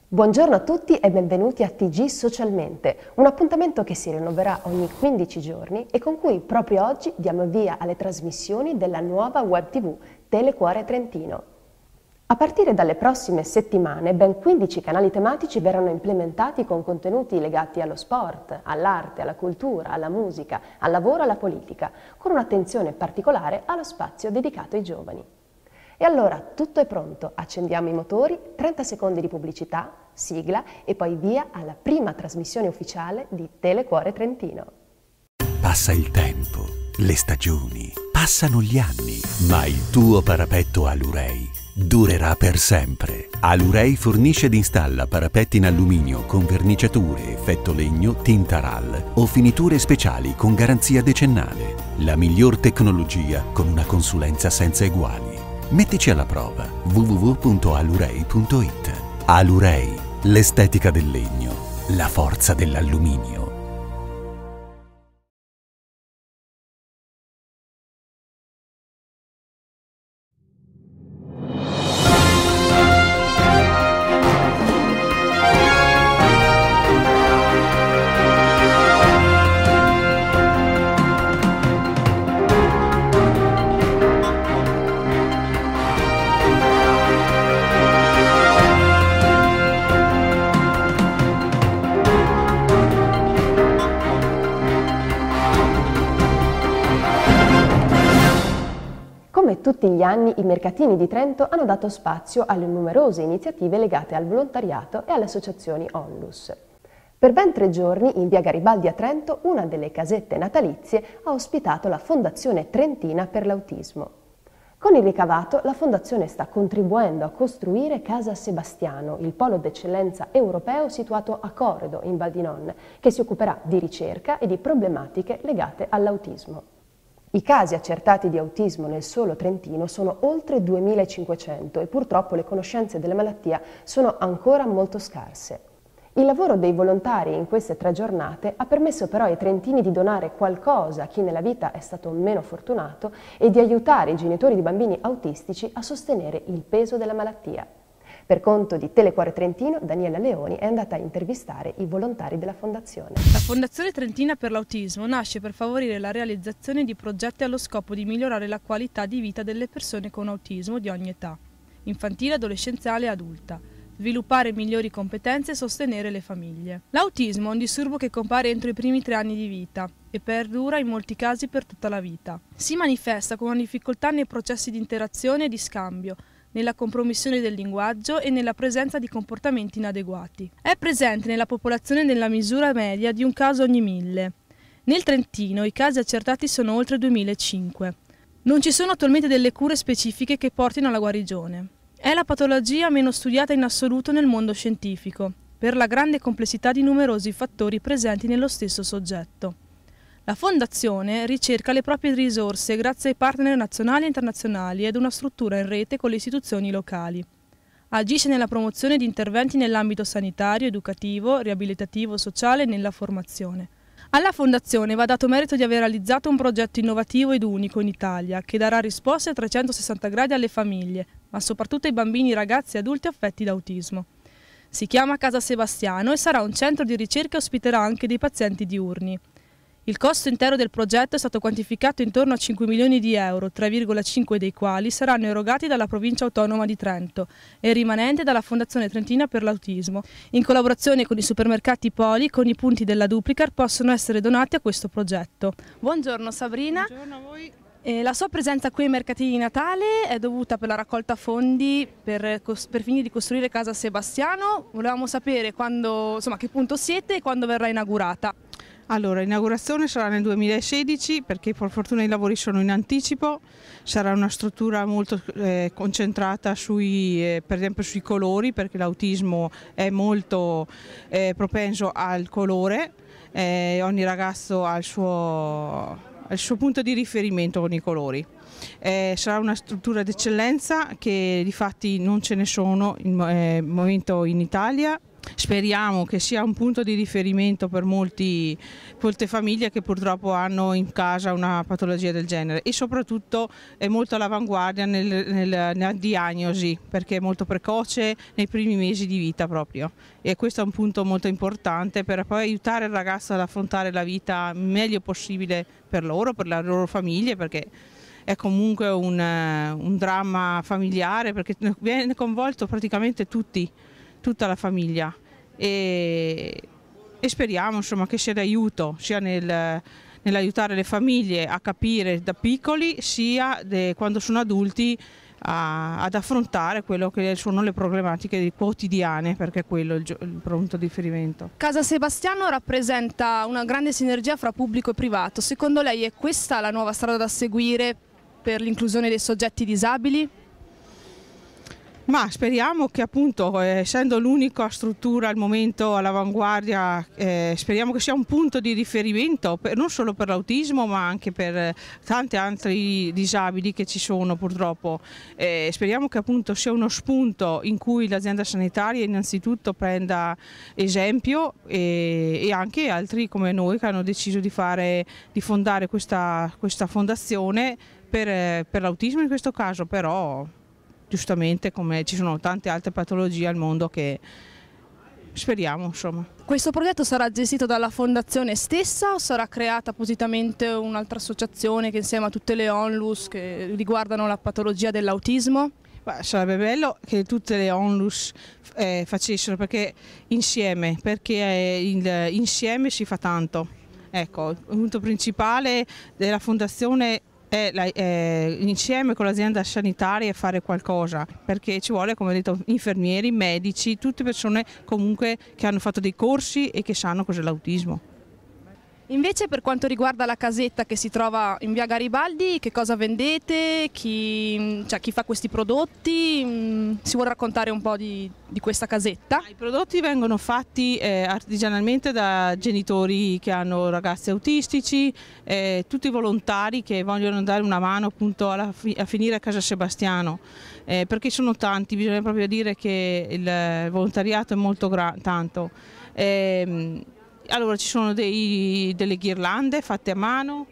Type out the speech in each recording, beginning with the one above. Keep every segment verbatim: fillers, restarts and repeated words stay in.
Buongiorno a tutti e benvenuti a T G Socialmente, un appuntamento che si rinnoverà ogni quindici giorni e con cui proprio oggi diamo via alle trasmissioni della nuova web tivù Telecuore Trentino. A partire dalle prossime settimane ben quindici canali tematici verranno implementati con contenuti legati allo sport, all'arte, alla cultura, alla musica, al lavoro e alla politica, con un'attenzione particolare allo spazio dedicato ai giovani. E allora tutto è pronto, accendiamo i motori, trenta secondi di pubblicità, sigla e poi via alla prima trasmissione ufficiale di Telecuore Trentino. Passa il tempo, le stagioni, passano gli anni, ma il tuo parapetto Alurei durerà per sempre. Alurei fornisce ed installa parapetti in alluminio con verniciature, effetto legno, tinta R A L o finiture speciali con garanzia decennale. La miglior tecnologia con una consulenza senza eguali. Mettici alla prova w w w punto alurei punto it. Alurei, l'estetica del legno, la forza dell'alluminio. Come tutti gli anni, i mercatini di Trento hanno dato spazio alle numerose iniziative legate al volontariato e alle associazioni Onlus. Per ben tre giorni, in via Garibaldi a Trento, una delle casette natalizie ha ospitato la Fondazione Trentina per l'Autismo. Con il ricavato, la Fondazione sta contribuendo a costruire Casa Sebastiano, il polo d'eccellenza europeo situato a Coredo, in Val di Non, che si occuperà di ricerca e di problematiche legate all'autismo. I casi accertati di autismo nel solo Trentino sono oltre duemilacinquecento e purtroppo le conoscenze della malattia sono ancora molto scarse. Il lavoro dei volontari in queste tre giornate ha permesso però ai trentini di donare qualcosa a chi nella vita è stato meno fortunato e di aiutare i genitori di bambini autistici a sostenere il peso della malattia. Per conto di Telecuore Trentino, Daniela Leoni è andata a intervistare i volontari della Fondazione. La Fondazione Trentina per l'Autismo nasce per favorire la realizzazione di progetti allo scopo di migliorare la qualità di vita delle persone con autismo di ogni età, infantile, adolescenziale e adulta, sviluppare migliori competenze e sostenere le famiglie. L'autismo è un disturbo che compare entro i primi tre anni di vita e perdura in molti casi per tutta la vita. Si manifesta con una difficoltà nei processi di interazione e di scambio, nella compromissione del linguaggio e nella presenza di comportamenti inadeguati. È presente nella popolazione nella misura media di un caso ogni mille. Nel Trentino i casi accertati sono oltre duemilacinque. Non ci sono attualmente delle cure specifiche che portino alla guarigione. È la patologia meno studiata in assoluto nel mondo scientifico, per la grande complessità di numerosi fattori presenti nello stesso soggetto. La Fondazione ricerca le proprie risorse grazie ai partner nazionali e internazionali ed una struttura in rete con le istituzioni locali. Agisce nella promozione di interventi nell'ambito sanitario, educativo, riabilitativo, sociale e nella formazione. Alla Fondazione va dato merito di aver realizzato un progetto innovativo ed unico in Italia che darà risposte a trecentosessanta gradi alle famiglie, ma soprattutto ai bambini, ragazzi e adulti affetti da autismo. Si chiama Casa Sebastiano e sarà un centro di ricerca e ospiterà anche dei pazienti diurni. Il costo intero del progetto è stato quantificato intorno a cinque milioni di euro, tre virgola cinque dei quali saranno erogati dalla provincia autonoma di Trento e il rimanente dalla Fondazione Trentina per l'Autismo. In collaborazione con i supermercati Poli, con i punti della Duplicar possono essere donati a questo progetto. Buongiorno Sabrina. Buongiorno a voi. E la sua presenza qui ai mercatini di Natale è dovuta per la raccolta fondi per, per finire di costruire Casa Sebastiano. Volevamo sapere quando, insomma, a che punto siete e quando verrà inaugurata. Allora, l'inaugurazione sarà nel duemilasedici perché per fortuna i lavori sono in anticipo, sarà una struttura molto eh, concentrata sui, eh, per esempio sui colori, perché l'autismo è molto eh, propenso al colore, eh, ogni ragazzo ha il suo, il suo punto di riferimento con i colori. Eh, sarà una struttura d'eccellenza che di fatti non ce ne sono in eh, momento in Italia. speriamo che sia un punto di riferimento per molti, molte famiglie che purtroppo hanno in casa una patologia del genere, e soprattutto è molto all'avanguardia nel, nel, nella diagnosi, perché è molto precoce nei primi mesi di vita proprio, e questo è un punto molto importante per poi aiutare il ragazzo ad affrontare la vita il meglio possibile per loro, per le loro famiglie, perché è comunque un, un dramma familiare, perché viene coinvolto praticamente tutti, tutta la famiglia, e, e speriamo insomma che sia d'aiuto sia nel, nell'aiutare le famiglie a capire da piccoli, sia de, quando sono adulti a, ad affrontare quello che sono le problematiche quotidiane, perché quello è il, il punto di riferimento. Casa Sebastiano rappresenta una grande sinergia fra pubblico e privato. Secondo lei è questa la nuova strada da seguire per l'inclusione dei soggetti disabili? Ma speriamo che appunto, eh, essendo l'unica struttura al momento all'avanguardia, eh, speriamo che sia un punto di riferimento per, non solo per l'autismo ma anche per eh, tanti altri disabili che ci sono purtroppo. Eh, speriamo che appunto sia uno spunto in cui l'azienda sanitaria innanzitutto prenda esempio, e, e anche altri come noi che hanno deciso di, fare, di fondare questa, questa fondazione per, eh, per l'autismo in questo caso, però giustamente come ci sono tante altre patologie al mondo che speriamo insomma. Questo progetto sarà gestito dalla fondazione stessa o sarà creata appositamente un'altra associazione che insieme a tutte le onlus che riguardano la patologia dell'autismo? Sarebbe bello che tutte le onlus eh, facessero, perché insieme, perché il, insieme si fa tanto. Ecco, il punto principale della fondazione è, la, è insieme con l'azienda sanitaria fare qualcosa, perché ci vuole, come ho detto, infermieri, medici, tutte persone comunque che hanno fatto dei corsi e che sanno cos'è l'autismo. Invece per quanto riguarda la casetta che si trova in via Garibaldi, che cosa vendete? Chi, cioè, chi fa questi prodotti? Si vuole raccontare un po' di, di questa casetta? I prodotti vengono fatti eh, artigianalmente da genitori che hanno ragazzi autistici, eh, tutti i volontari che vogliono dare una mano appunto alla, a finire a Casa Sebastiano, eh, perché sono tanti, bisogna proprio dire che il volontariato è molto tanto. Eh, Allora ci sono dei, delle ghirlande fatte a mano,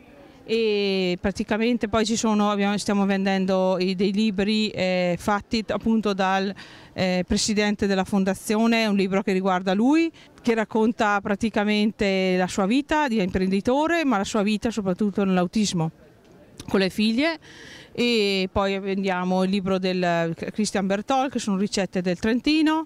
e praticamente poi ci sono, abbiamo, stiamo vendendo i, dei libri eh, fatti appunto dal eh, presidente della fondazione, un libro che riguarda lui, che racconta praticamente la sua vita di imprenditore, ma la sua vita soprattutto nell'autismo con le figlie. E poi vendiamo il libro del Christian Bertol, che sono ricette del Trentino.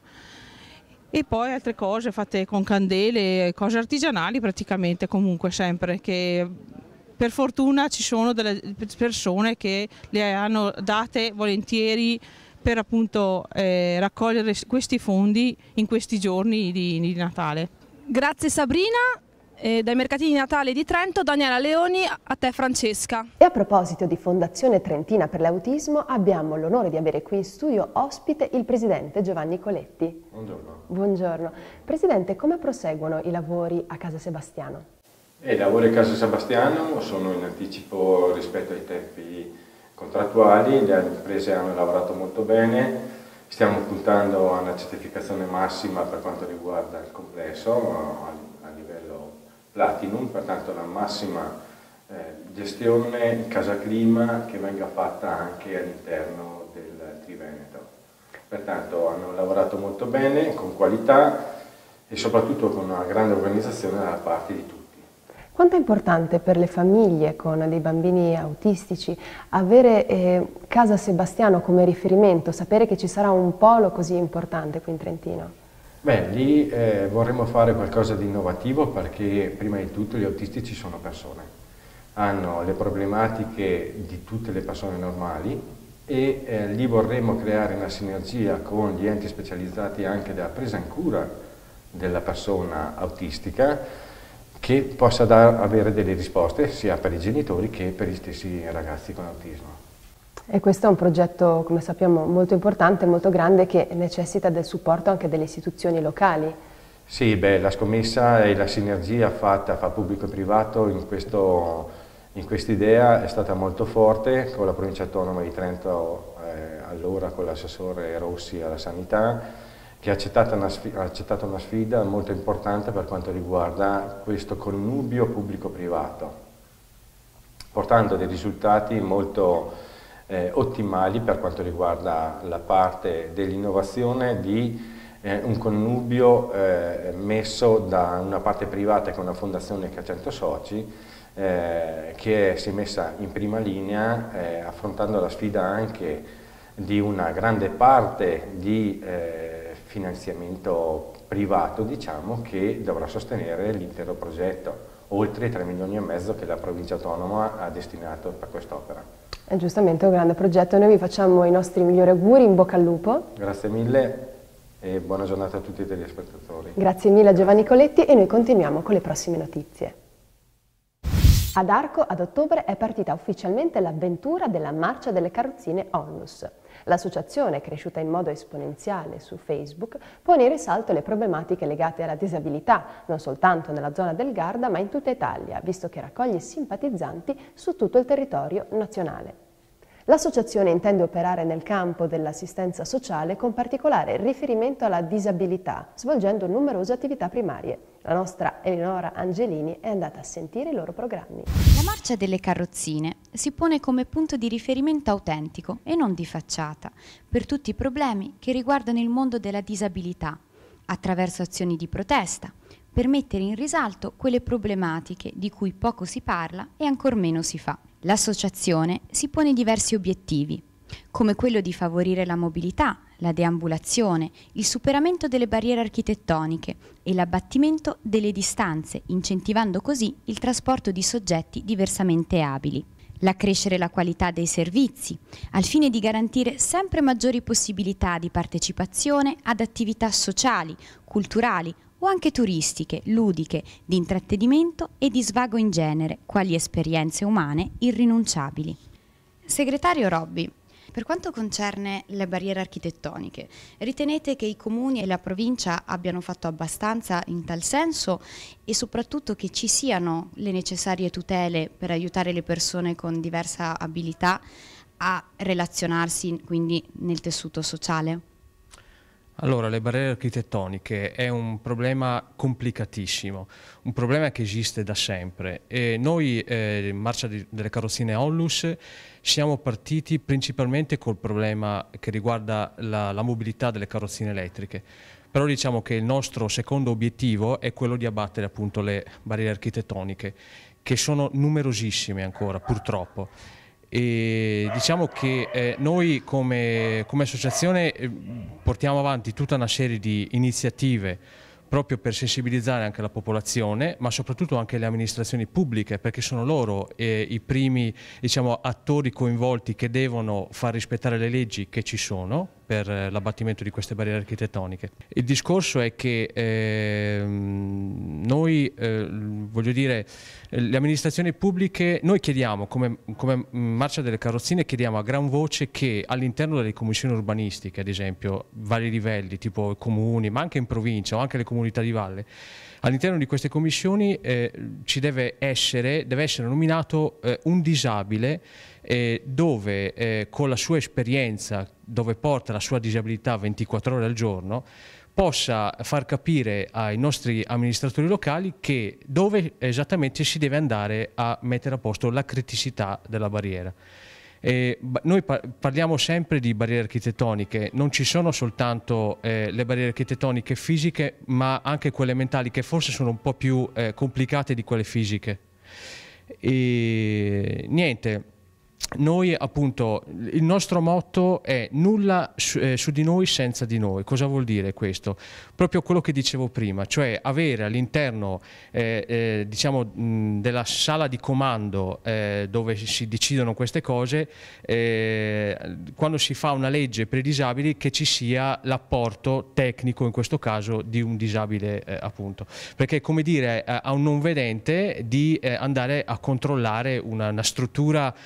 E poi altre cose fatte con candele, cose artigianali praticamente, comunque sempre, che per fortuna ci sono delle persone che le hanno date volentieri per appunto eh, raccogliere questi fondi in questi giorni di, di Natale. Grazie Sabrina. E dai mercatini di Natale di Trento, Daniela Leoni, a te Francesca. E a proposito di Fondazione Trentina per l'Autismo, abbiamo l'onore di avere qui in studio ospite il presidente Giovanni Coletti. Buongiorno. Buongiorno. Presidente, come proseguono i lavori a Casa Sebastiano? Eh, I lavori a Casa Sebastiano sono in anticipo rispetto ai tempi contrattuali, le imprese hanno lavorato molto bene, stiamo puntando a una certificazione massima per quanto riguarda il complesso a, a livello Platinum, pertanto la massima eh, gestione casa clima che venga fatta anche all'interno del Triveneto. Pertanto hanno lavorato molto bene, con qualità e soprattutto con una grande organizzazione da parte di tutti. Quanto è importante per le famiglie con dei bambini autistici avere eh, Casa Sebastiano come riferimento, sapere che ci sarà un polo così importante qui in Trentino? Beh, lì eh, vorremmo fare qualcosa di innovativo, perché prima di tutto gli autistici sono persone, hanno le problematiche di tutte le persone normali, e eh, lì vorremmo creare una sinergia con gli enti specializzati anche della presa in cura della persona autistica, che possa dar, avere delle risposte sia per i genitori che per gli stessi ragazzi con autismo. E questo è un progetto, come sappiamo, molto importante, molto grande, che necessita del supporto anche delle istituzioni locali. Sì, beh, la scommessa e la sinergia fatta fra pubblico e privato in questo, in quest'idea è stata molto forte, con la provincia autonoma di Trento, eh, allora con l'assessore Rossi alla sanità, che ha accettato una, sfida, ha accettato una sfida molto importante per quanto riguarda questo connubio pubblico-privato, portando dei risultati molto eh, ottimali per quanto riguarda la parte dell'innovazione di eh, un connubio eh, messo da una parte privata che è una fondazione che ha cento soci, eh, che si è messa in prima linea eh, affrontando la sfida anche di una grande parte di eh, finanziamento privato, diciamo, che dovrà sostenere l'intero progetto, oltre i tre milioni e mezzo che la provincia autonoma ha destinato per quest'opera. È giustamente un grande progetto, noi vi facciamo i nostri migliori auguri, in bocca al lupo. Grazie mille e buona giornata a tutti i telespettatori. Grazie mille a Giovanni Coletti e noi continuiamo con le prossime notizie. Ad Arco ad ottobre è partita ufficialmente l'avventura della Marcia delle Carrozzine Onlus. L'associazione, cresciuta in modo esponenziale su Facebook, pone in risalto le problematiche legate alla disabilità, non soltanto nella zona del Garda, ma in tutta Italia, visto che raccoglie simpatizzanti su tutto il territorio nazionale. L'associazione intende operare nel campo dell'assistenza sociale con particolare riferimento alla disabilità, svolgendo numerose attività primarie. La nostra Eleonora Angelini è andata a sentire i loro programmi. La Marcia delle Carrozzine si pone come punto di riferimento autentico e non di facciata per tutti i problemi che riguardano il mondo della disabilità, attraverso azioni di protesta, per mettere in risalto quelle problematiche di cui poco si parla e ancor meno si fa. L'associazione si pone diversi obiettivi, come quello di favorire la mobilità, la deambulazione, il superamento delle barriere architettoniche e l'abbattimento delle distanze, incentivando così il trasporto di soggetti diversamente abili. L'accrescere la qualità dei servizi, al fine di garantire sempre maggiori possibilità di partecipazione ad attività sociali, culturali o anche turistiche, ludiche, di intrattenimento e di svago in genere, quali esperienze umane irrinunciabili. Segretario Robbi, per quanto concerne le barriere architettoniche, ritenete che i comuni e la provincia abbiano fatto abbastanza in tal senso e soprattutto che ci siano le necessarie tutele per aiutare le persone con diversa abilità a relazionarsi quindi nel tessuto sociale? Allora, le barriere architettoniche è un problema complicatissimo, un problema che esiste da sempre e noi, eh, Marcia di, delle Carrozzine Onlus, siamo partiti principalmente col problema che riguarda la, la mobilità delle carrozzine elettriche, però diciamo che il nostro secondo obiettivo è quello di abbattere appunto le barriere architettoniche, che sono numerosissime ancora, purtroppo. E diciamo che eh, noi come, come associazione eh, portiamo avanti tutta una serie di iniziative proprio per sensibilizzare anche la popolazione, ma soprattutto anche le amministrazioni pubbliche, perché sono loro eh, i primi, diciamo, attori coinvolti che devono far rispettare le leggi che ci sono per eh, l'abbattimento di queste barriere architettoniche. Il discorso è che eh, noi, eh, voglio dire, le amministrazioni pubbliche, noi chiediamo, come, come Marcia delle Carrozzine, chiediamo a gran voce che all'interno delle commissioni urbanistiche, ad esempio, vari livelli, tipo comuni, ma anche in provincia o anche le comunità di valle, all'interno di queste commissioni eh, ci deve essere, deve essere nominato eh, un disabile eh, dove eh, con la sua esperienza, dove porta la sua disabilità ventiquattro ore al giorno, possa far capire ai nostri amministratori locali che dove esattamente si deve andare a mettere a posto la criticità della barriera. E noi parliamo sempre di barriere architettoniche, non ci sono soltanto eh, le barriere architettoniche fisiche, ma anche quelle mentali, che forse sono un po' più eh, complicate di quelle fisiche. E niente, noi appunto, il nostro motto è nulla su, eh, su di noi senza di noi. Cosa vuol dire questo? Proprio quello che dicevo prima, cioè avere all'interno eh, eh, diciamo, mh, della sala di comando eh, dove si decidono queste cose, eh, quando si fa una legge per i disabili, che ci sia l'apporto tecnico, in questo caso, di un disabile eh, appunto. Perché è come dire a un non vedente di eh, andare a controllare una, una struttura eh,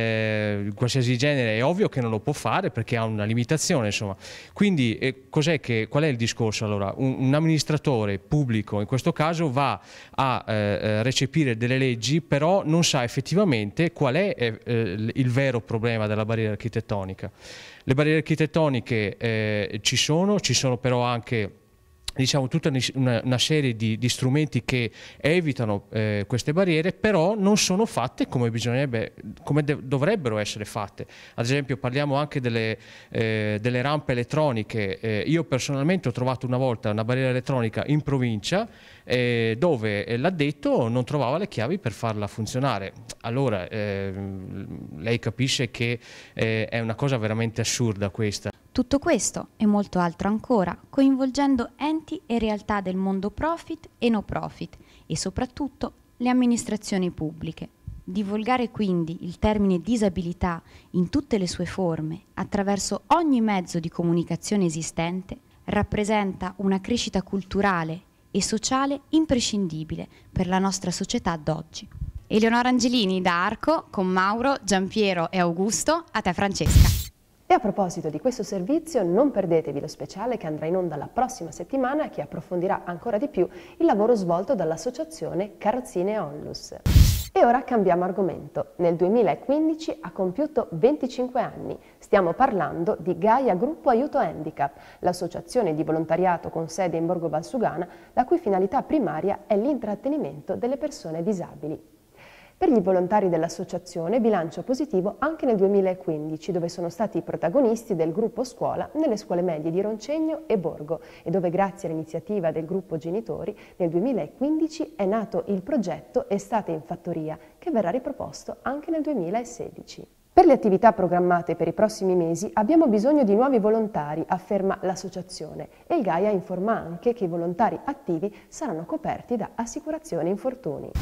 eh, qualsiasi genere è ovvio che non lo può fare perché ha una limitazione, insomma. Quindi eh, cos'è che, qual è il discorso allora? Un, un amministratore pubblico in questo caso va a eh, recepire delle leggi, però non sa effettivamente qual è eh, il vero problema della barriera architettonica. Le barriere architettoniche eh, ci sono, ci sono però anche, diciamo, tutta una, una serie di, di strumenti che evitano eh, queste barriere, però non sono fatte come bisognerebbe, come dovrebbero essere fatte. Ad esempio parliamo anche delle, eh, delle rampe elettroniche. Eh, io personalmente ho trovato una volta una barriera elettronica in provincia eh, dove l'addetto non trovava le chiavi per farla funzionare. Allora eh, lei capisce che eh, è una cosa veramente assurda questa. Tutto questo e molto altro ancora, coinvolgendo enti e realtà del mondo profit e no profit e soprattutto le amministrazioni pubbliche. Divulgare quindi il termine disabilità in tutte le sue forme, attraverso ogni mezzo di comunicazione esistente, rappresenta una crescita culturale e sociale imprescindibile per la nostra società d'oggi. Eleonora Angelini da Arco, con Mauro, Giampiero e Augusto, a te Francesca. E a proposito di questo servizio, non perdetevi lo speciale che andrà in onda la prossima settimana e che approfondirà ancora di più il lavoro svolto dall'associazione Carrozzine Onlus. E ora cambiamo argomento. Nel duemilaquindici ha compiuto venticinque anni. Stiamo parlando di Gaia Gruppo Aiuto Handicap, l'associazione di volontariato con sede in Borgo Valsugana, la cui finalità primaria è l'intrattenimento delle persone disabili. Per gli volontari dell'associazione bilancio positivo anche nel duemilaquindici, dove sono stati i protagonisti del gruppo scuola nelle scuole medie di Roncegno e Borgo e dove grazie all'iniziativa del gruppo genitori nel duemilaquindici è nato il progetto Estate in Fattoria, che verrà riproposto anche nel duemilasedici. Per le attività programmate per i prossimi mesi abbiamo bisogno di nuovi volontari, afferma l'associazione, e il Gaia informa anche che i volontari attivi saranno coperti da assicurazione infortuni.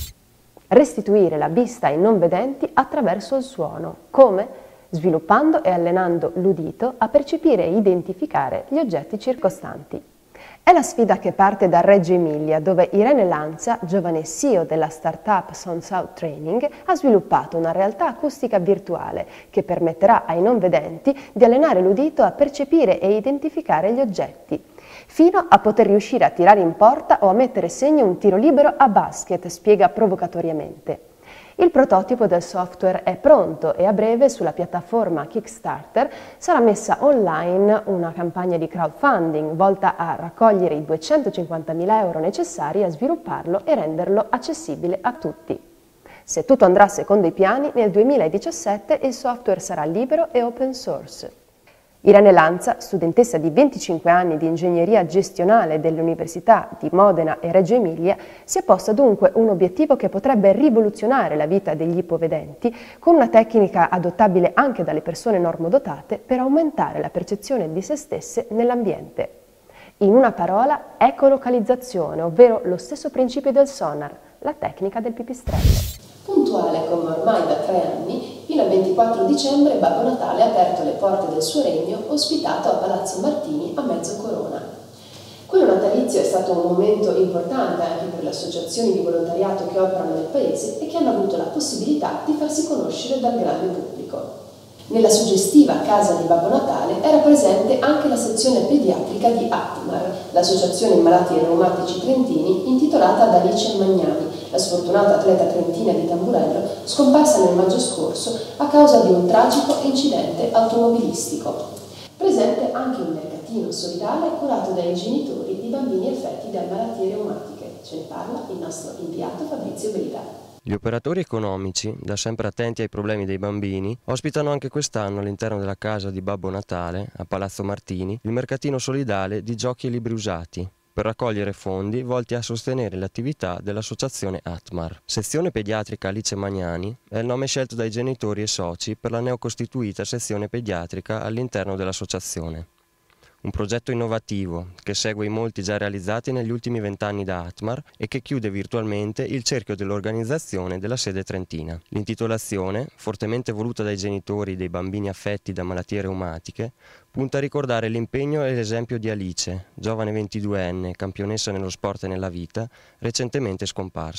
Restituire la vista ai non vedenti attraverso il suono. Come? Sviluppando e allenando l'udito a percepire e identificare gli oggetti circostanti. È la sfida che parte da Reggio Emilia, dove Irene Lanza, giovane C E O della startup SoundSound Training, ha sviluppato una realtà acustica virtuale che permetterà ai non vedenti di allenare l'udito a percepire e identificare gli oggetti, fino a poter riuscire a tirare in porta o a mettere segno un tiro libero a basket, spiega provocatoriamente. Il prototipo del software è pronto e a breve sulla piattaforma Kickstarter sarà messa online una campagna di crowdfunding volta a raccogliere i duecentocinquantamila euro necessari a svilupparlo e renderlo accessibile a tutti. Se tutto andrà secondo i piani, nel duemiladiciassette il software sarà libero e open source. Irene Lanza, studentessa di venticinque anni di ingegneria gestionale delle università di Modena e Reggio Emilia, si è posta dunque un obiettivo che potrebbe rivoluzionare la vita degli ipovedenti con una tecnica adottabile anche dalle persone normodotate per aumentare la percezione di se stesse nell'ambiente. In una parola, ecolocalizzazione, ovvero lo stesso principio del sonar, la tecnica del pipistrello. Puntuale come ormai da tre anni, fino al ventiquattro dicembre Babbo Natale ha aperto le porte del suo regno, ospitato a Palazzo Martini a Mezzocorona. Quello natalizio è stato un momento importante anche per le associazioni di volontariato che operano nel paese e che hanno avuto la possibilità di farsi conoscere dal grande pubblico. Nella suggestiva Casa di Babbo Natale era presente anche la sezione pediatrica di Atmar, l'associazione malati reumatici trentini intitolata ad Alice Magnani, la sfortunata atleta trentina di tamburello scomparsa nel maggio scorso a causa di un tragico incidente automobilistico. Presente anche un mercatino solidale curato dai genitori di bambini affetti da malattie reumatiche. Ce ne parla il nostro inviato Fabrizio Brida. Gli operatori economici, da sempre attenti ai problemi dei bambini, ospitano anche quest'anno all'interno della casa di Babbo Natale, a Palazzo Martini, il mercatino solidale di giochi e libri usati, per raccogliere fondi volti a sostenere l'attività dell'associazione Atmar. Sezione pediatrica Alice Magnani è il nome scelto dai genitori e soci per la neocostituita sezione pediatrica all'interno dell'associazione. Un progetto innovativo che segue i molti già realizzati negli ultimi vent'anni da Atmar e che chiude virtualmente il cerchio dell'organizzazione della sede trentina. L'intitolazione, fortemente voluta dai genitori dei bambini affetti da malattie reumatiche, punta a ricordare l'impegno e l'esempio di Alice, giovane ventiduenne, campionessa nello sport e nella vita, recentemente scomparsa.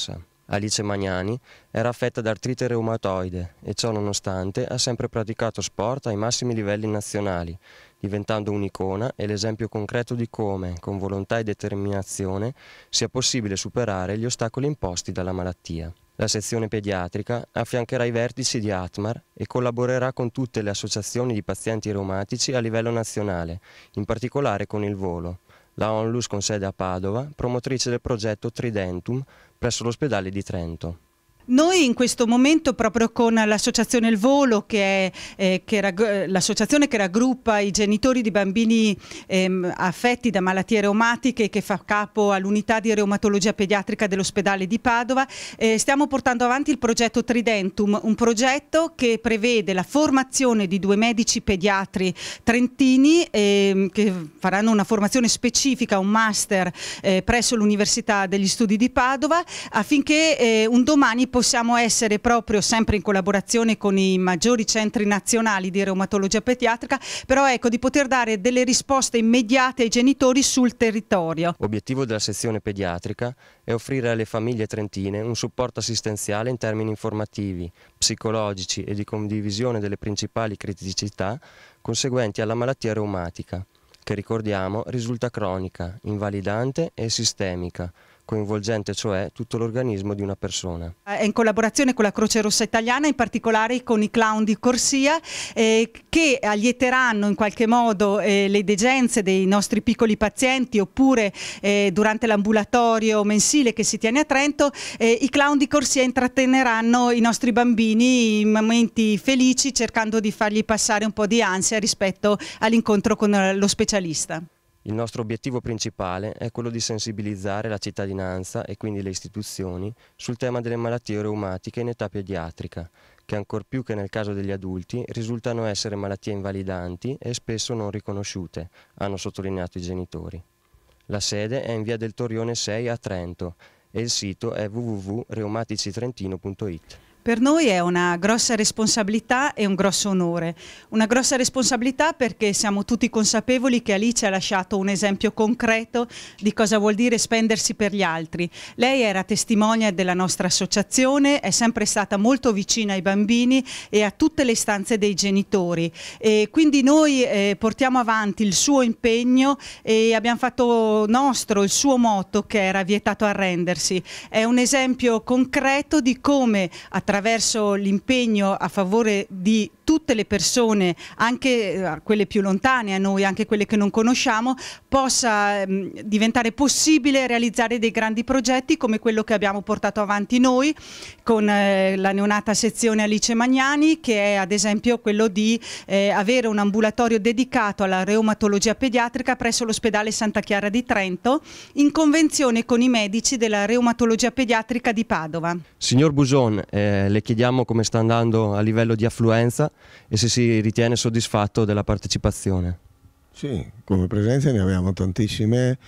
Alice Magnani era affetta da artrite reumatoide e ciò nonostante ha sempre praticato sport ai massimi livelli nazionali, diventando un'icona e l'esempio concreto di come, con volontà e determinazione, sia possibile superare gli ostacoli imposti dalla malattia. La sezione pediatrica affiancherà i vertici di ATMAR e collaborerà con tutte le associazioni di pazienti reumatici a livello nazionale, in particolare con il Volo, la Onlus con sede a Padova, promotrice del progetto Tridentum presso l'ospedale di Trento. Noi in questo momento, proprio con l'associazione Il Volo, che è eh, che rag- l'associazione che raggruppa i genitori di bambini ehm, affetti da malattie reumatiche e che fa capo all'unità di reumatologia pediatrica dell'ospedale di Padova, eh, stiamo portando avanti il progetto Tridentum, un progetto che prevede la formazione di due medici pediatri trentini ehm, che faranno una formazione specifica, un master eh, presso l'Università degli Studi di Padova, affinché eh, un domani possiamo essere, proprio sempre in collaborazione con i maggiori centri nazionali di reumatologia pediatrica, però ecco, di poter dare delle risposte immediate ai genitori sul territorio. L'obiettivo della sezione pediatrica è offrire alle famiglie trentine un supporto assistenziale in termini informativi, psicologici e di condivisione delle principali criticità conseguenti alla malattia reumatica, che ricordiamo risulta cronica, invalidante e sistemica, coinvolgente cioè tutto l'organismo di una persona. È in collaborazione con la Croce Rossa Italiana, in particolare con i clown di corsia, eh, che allieteranno in qualche modo eh, le degenze dei nostri piccoli pazienti, oppure eh, durante l'ambulatorio mensile che si tiene a Trento, eh, i clown di corsia intratteneranno i nostri bambini in momenti felici, cercando di fargli passare un po' di ansia rispetto all'incontro con lo specialista. Il nostro obiettivo principale è quello di sensibilizzare la cittadinanza e quindi le istituzioni sul tema delle malattie reumatiche in età pediatrica, che ancor più che nel caso degli adulti risultano essere malattie invalidanti e spesso non riconosciute, hanno sottolineato i genitori. La sede è in via del Torrione sei a Trento e il sito è w w w punto reumaticitrentino punto it. Per noi è una grossa responsabilità e un grosso onore. Una grossa responsabilità perché siamo tutti consapevoli che Alice ha lasciato un esempio concreto di cosa vuol dire spendersi per gli altri. Lei era testimone della nostra associazione, è sempre stata molto vicina ai bambini e a tutte le istanze dei genitori. E quindi noi eh, portiamo avanti il suo impegno e abbiamo fatto nostro il suo motto, che era vietato arrendersi. È un esempio concreto di come attraverso attraverso l'impegno a favore di tutte le persone, anche quelle più lontane a noi, anche quelle che non conosciamo, possa mh, diventare possibile realizzare dei grandi progetti come quello che abbiamo portato avanti noi con eh, la neonata sezione Alice Magnani, che è ad esempio quello di eh, avere un ambulatorio dedicato alla reumatologia pediatrica presso l'ospedale Santa Chiara di Trento, in convenzione con i medici della reumatologia pediatrica di Padova. Signor Buson, eh, le chiediamo come sta andando a livello di affluenza e se si ritiene soddisfatto della partecipazione. Sì, come presenze ne abbiamo tantissime.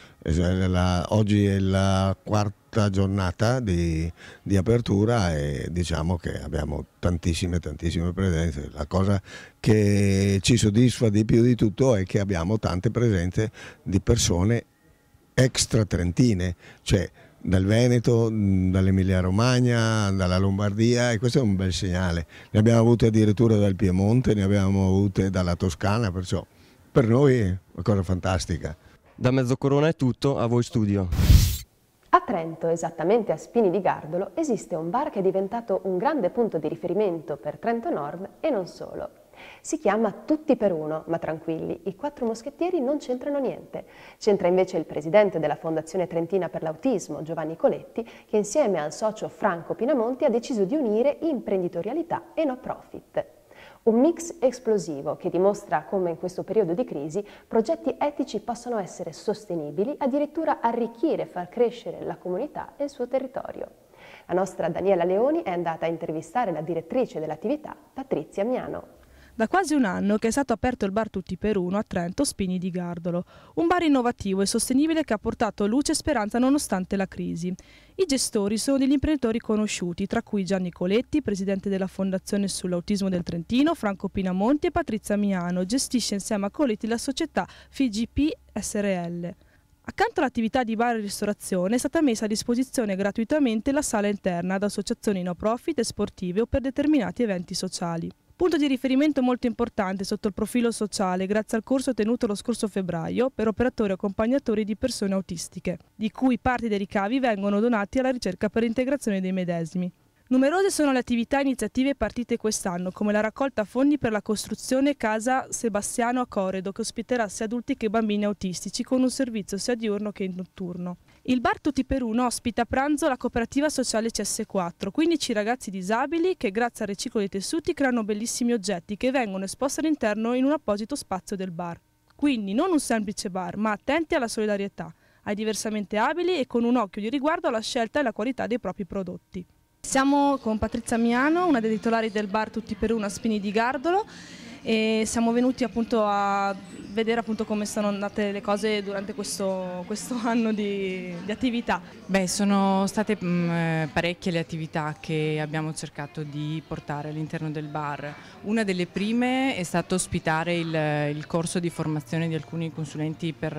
La, oggi è la quarta giornata di, di apertura e diciamo che abbiamo tantissime tantissime presenze. La cosa che ci soddisfa di più di tutto è che abbiamo tante presenze di persone extra trentine, cioè dal Veneto, dall'Emilia Romagna, dalla Lombardia, e questo è un bel segnale. Ne abbiamo avute addirittura dal Piemonte, ne abbiamo avute dalla Toscana, perciò per noi è una cosa fantastica. Da Mezzocorona è tutto, a voi studio. A Trento, esattamente a Spini di Gardolo, esiste un bar che è diventato un grande punto di riferimento per Trento Nord e non solo. Si chiama Tutti per Uno, ma tranquilli, i quattro moschettieri non c'entrano niente. C'entra invece il presidente della Fondazione Trentina per l'Autismo, Giovanni Coletti, che insieme al socio Franco Pinamonti ha deciso di unire imprenditorialità e no profit. Un mix esplosivo che dimostra come in questo periodo di crisi progetti etici possano essere sostenibili, addirittura arricchire e far crescere la comunità e il suo territorio. La nostra Daniela Leoni è andata a intervistare la direttrice dell'attività, Patrizia Miano. Da quasi un anno che è stato aperto il bar Tutti per Uno a Trento Spini di Gardolo, un bar innovativo e sostenibile che ha portato luce e speranza nonostante la crisi. I gestori sono degli imprenditori conosciuti, tra cui Gianni Coletti, presidente della Fondazione sull'Autismo del Trentino, Franco Pinamonti e Patrizia Miano, gestisce insieme a Coletti la società F G P S R L. Accanto all'attività di bar e ristorazione è stata messa a disposizione gratuitamente la sala interna ad associazioni no profit e sportive o per determinati eventi sociali. Punto di riferimento molto importante sotto il profilo sociale grazie al corso tenuto lo scorso febbraio per operatori e accompagnatori di persone autistiche, di cui parti dei ricavi vengono donati alla ricerca per l'integrazione dei medesimi. Numerose sono le attività e iniziative partite quest'anno, come la raccolta fondi per la costruzione Casa Sebastiano a Coredo, che ospiterà sia adulti che bambini autistici con un servizio sia diurno che notturno. Il bar Tutti per Uno ospita a pranzo la cooperativa sociale C S quattro, quindici ragazzi disabili che grazie al riciclo dei tessuti creano bellissimi oggetti che vengono esposti all'interno in un apposito spazio del bar. Quindi non un semplice bar, ma attenti alla solidarietà, ai diversamente abili e con un occhio di riguardo alla scelta e alla qualità dei propri prodotti. Siamo con Patrizia Miano, una dei titolari del bar Tutti per Uno a Spini di Gardolo, e siamo venuti appunto a vedere appunto come sono andate le cose durante questo, questo anno di, di attività. Beh, sono state mh, parecchie le attività che abbiamo cercato di portare all'interno del bar. Una delle prime è stato ospitare il, il corso di formazione di alcuni consulenti per,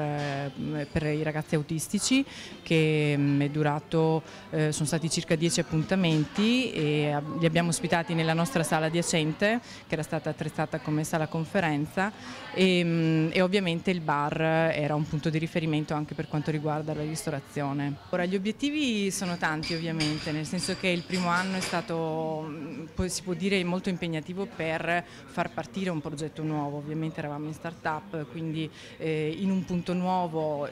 per i ragazzi autistici, che mh, è durato, eh, sono stati circa dieci appuntamenti e li abbiamo ospitati nella nostra sala adiacente, che era stata attrezzata come sala conferenza, e, e ovviamente il bar era un punto di riferimento anche per quanto riguarda la ristorazione. Ora, gli obiettivi sono tanti ovviamente, nel senso che il primo anno è stato, si può dire, molto impegnativo per far partire un progetto nuovo. Ovviamente eravamo in start-up, quindi eh, in un punto nuovo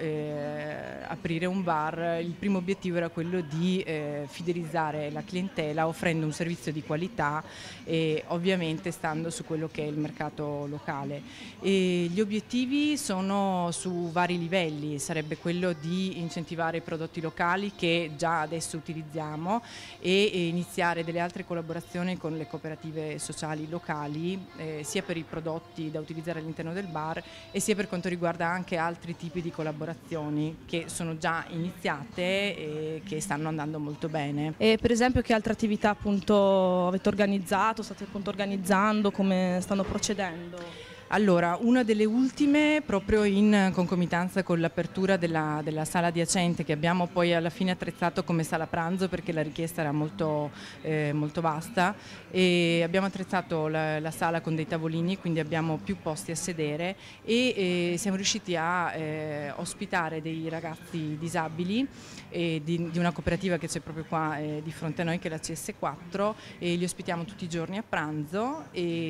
eh, aprire un bar. Il primo obiettivo era quello di eh, fidelizzare la clientela offrendo un servizio di qualità e ovviamente stando su quello che è il mercato locale. E gli obiettivi sono su vari livelli, sarebbe quello di incentivare i prodotti locali che già adesso utilizziamo e, e iniziare delle altre collaborazioni con le cooperative sociali locali, eh, sia per i prodotti da utilizzare all'interno del bar e sia per quanto riguarda anche altri tipi di collaborazioni che sono già iniziate e che stanno andando molto bene. E per esempio che altre attività appunto avete organizzato, state appunto organizzando, come stanno procedendo? Allora, una delle ultime, proprio in concomitanza con l'apertura della, della sala adiacente, che abbiamo poi alla fine attrezzato come sala pranzo perché la richiesta era molto, eh, molto vasta, e abbiamo attrezzato la, la sala con dei tavolini, quindi abbiamo più posti a sedere e eh, siamo riusciti a eh, ospitare dei ragazzi disabili eh, di, di una cooperativa che c'è proprio qua eh, di fronte a noi, che è la C S quattro, e li ospitiamo tutti i giorni a pranzo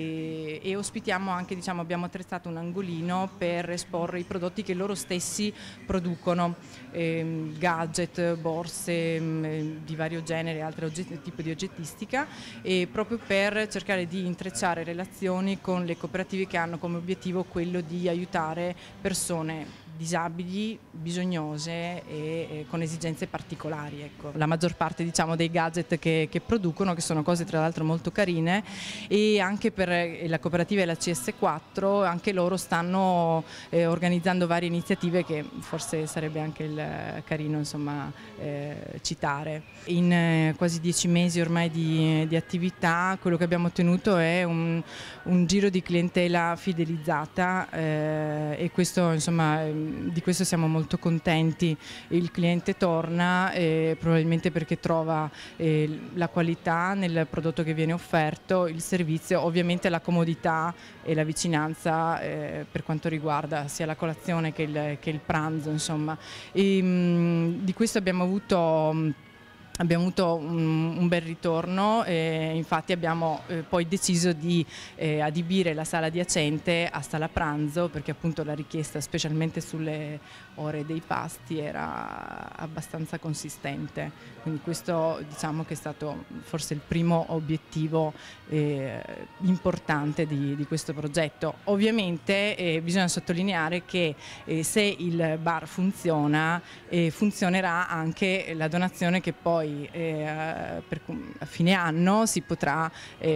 e, e ospitiamo anche, diciamo, abbiamo attrezzato un angolino per esporre i prodotti che loro stessi producono, eh, gadget, borse eh, di vario genere, altri tipi di oggettistica, e proprio per cercare di intrecciare relazioni con le cooperative che hanno come obiettivo quello di aiutare persone disabili, bisognose e, e con esigenze particolari. Ecco. La maggior parte, diciamo, dei gadget che, che producono, che sono cose tra l'altro molto carine, e anche per la cooperativa e la C S quattro, anche loro stanno eh, organizzando varie iniziative che forse sarebbe anche il carino, insomma, eh, citare. In eh, quasi dieci mesi ormai di, di attività, quello che abbiamo ottenuto è un, un giro di clientela fidelizzata eh, e questo, insomma, di questo siamo molto contenti. Il cliente torna eh, probabilmente perché trova eh, la qualità nel prodotto che viene offerto, il servizio, ovviamente la comodità e la vicinanza eh, per quanto riguarda sia la colazione che il, che il pranzo, insomma. E, mh, di questo abbiamo avuto mh, Abbiamo avuto un, un bel ritorno, e infatti abbiamo eh, poi deciso di eh, adibire la sala adiacente a sala pranzo, perché appunto la richiesta, specialmente sulle ore dei pasti, era abbastanza consistente. Quindi questo, diciamo, che è stato forse il primo obiettivo eh, importante di, di questo progetto. Ovviamente eh, bisogna sottolineare che eh, se il bar funziona, eh, funzionerà anche la donazione che poi poi eh, per, a fine anno si potrà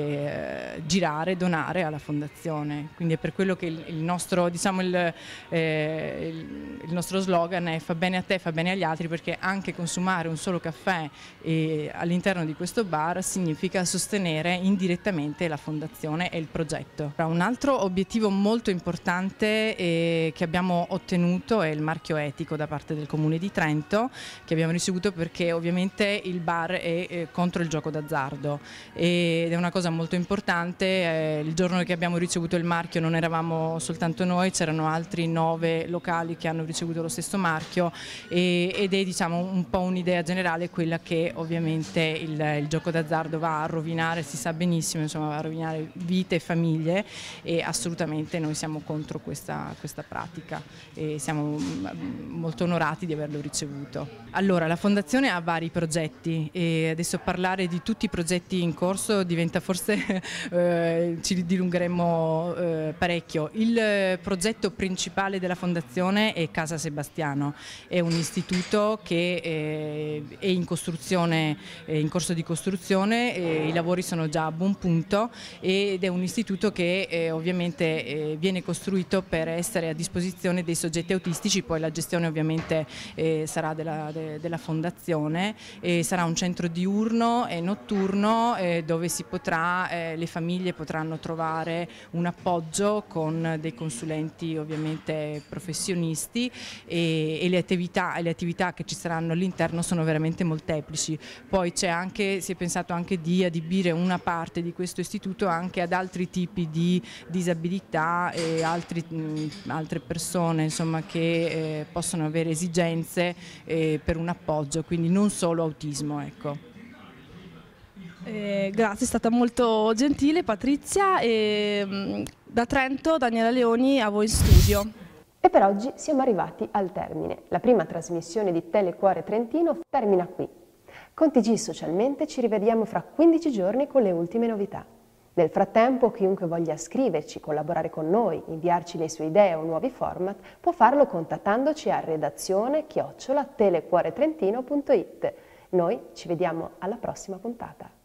eh, girare, donare alla fondazione. Quindi è per quello che il, il, nostro, diciamo il, eh, il, il nostro slogan è fa bene a te, fa bene agli altri, perché anche consumare un solo caffè eh, all'interno di questo bar significa sostenere indirettamente la fondazione e il progetto. Un altro obiettivo molto importante eh, che abbiamo ottenuto è il marchio etico da parte del Comune di Trento, che abbiamo ricevuto perché ovviamente il bar è eh, contro il gioco d'azzardo ed è una cosa molto importante. Eh, il giorno che abbiamo ricevuto il marchio non eravamo soltanto noi, c'erano altri nove locali che hanno ricevuto lo stesso marchio e, ed è diciamo un po' un'idea generale quella che ovviamente il, il gioco d'azzardo va a rovinare, si sa benissimo, insomma, va a rovinare vite e famiglie, e assolutamente noi siamo contro questa, questa pratica e siamo molto onorati di averlo ricevuto. Allora, la Fondazione ha vari progetti e adesso parlare di tutti i progetti in corso diventa forse, eh, ci dilungheremo eh, parecchio. Il progetto principale della Fondazione è Casa Sebastiano, è un istituto che eh, è in costruzione, è in corso di costruzione, e i lavori sono già a buon punto ed è un istituto che eh, ovviamente eh, viene costruito per essere a disposizione dei soggetti autistici, poi la gestione ovviamente eh, sarà della, de, della fondazione, e sarà un centro diurno e notturno eh, dove si potrà, eh, le famiglie potranno trovare un appoggio con dei consulenti ovviamente professionisti, e, e le attività, e le attività che ci saranno all'interno sono veramente molteplici. Poi c'è anche, si è pensato anche di adibire una parte di questo istituto anche ad altri tipi di disabilità e altri, mh, altre persone insomma, che eh, possono avere esigenze eh, per un appoggio, quindi non solo autismo. Ecco. Eh, grazie, è stata molto gentile Patrizia, e mh, da Trento Daniela Leoni a voi in studio. E per oggi siamo arrivati al termine. La prima trasmissione di Telecuore Trentino termina qui. Con T G Socialmente ci rivediamo fra quindici giorni con le ultime novità. Nel frattempo, chiunque voglia scriverci, collaborare con noi, inviarci le sue idee o nuovi format, può farlo contattandoci a redazione chiocciola telecuoretrentino punto it. Noi ci vediamo alla prossima puntata.